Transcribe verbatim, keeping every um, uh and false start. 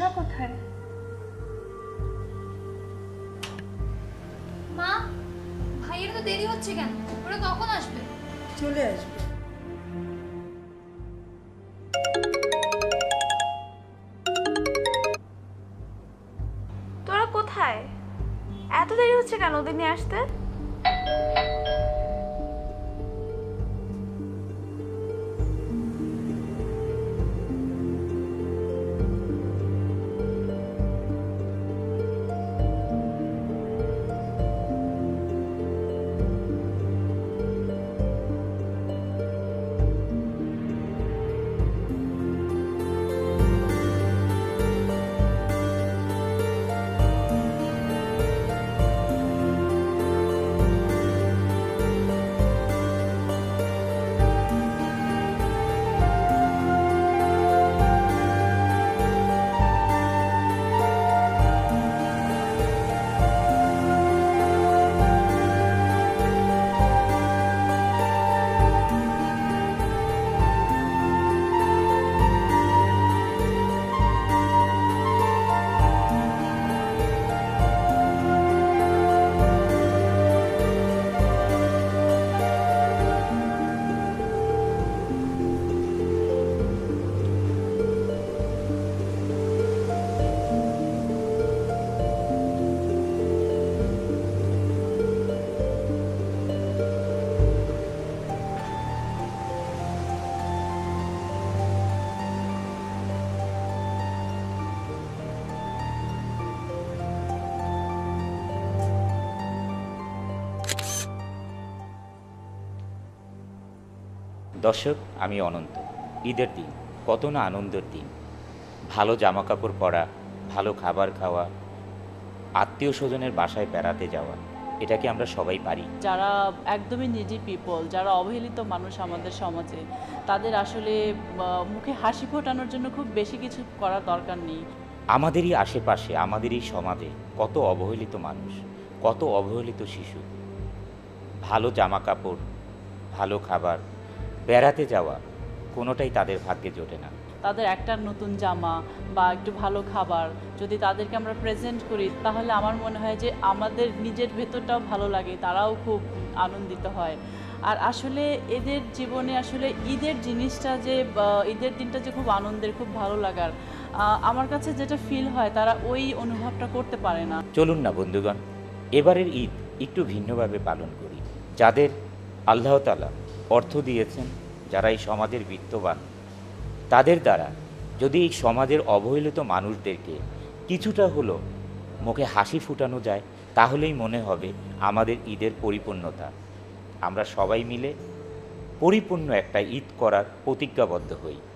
ওরা কোথায়? মা, ভাইয়ের তো দেরি হচ্ছে কেন? ওরা কখন আসবে? চলে আসবে। তোরা কোথায়? এত দেরি হচ্ছে কেন ওদের নিয়ে আসতে? দর্শক, আমি অনন্ত। ঈদের দিন কত না আনন্দের দিন। ভালো জামা কাপড় পরা, ভালো খাবার খাওয়া, আত্মীয় স্বজনের বাসায় বেড়াতে যাওয়া, এটা কি আমরা সবাই পারি? যারা একদমই নিজি পিপল, যারা অবহেলিত মানুষ আমাদের সমাজে, তাদের আসলে মুখে হাসি ফোটানোর জন্য খুব বেশি কিছু করার দরকার নেই। আমাদেরই আশেপাশে, আমাদেরই সমাজে কত অবহেলিত মানুষ, কত অবহেলিত শিশু। ভালো জামা কাপড়, ভালো খাবার, বেড়াতে যাওয়া, কোনোটাই তাদের ভাগ্যে জোটে না। তাদের একটা নতুন জামা বা একটু ভালো খাবার যদি তাদেরকে আমরা প্রেজেন্ট করি, তাহলে আমার মনে হয় যে আমাদের নিজের ভেতরটাও ভালো লাগে, তারাও খুব আনন্দিত হয়। আর আসলে এদের জীবনে আসলে ঈদের জিনিসটা যে, ঈদের দিনটা যে খুব আনন্দের, খুব ভালো লাগার, আমার কাছে যেটা ফিল হয় তারা ওই অনুভবটা করতে পারে না। চলুন না বন্ধুগণ, এবারের ঈদ একটু ভিন্নভাবে পালন করি। যাদের আল্লাহ তাআলা অর্থ দিয়েছেন, যারা এই সমাজের বিত্তবান, তাদের দ্বারা যদি এই সমাজের অবহেলিত মানুষদেরকে কিছুটা হলো মুখে হাসি ফুটানো যায়, তাহলেই মনে হবে আমাদের ঈদের পরিপূর্ণতা। আমরা সবাই মিলে পরিপূর্ণ একটা ঈদ করার প্রতিজ্ঞাবদ্ধ হই।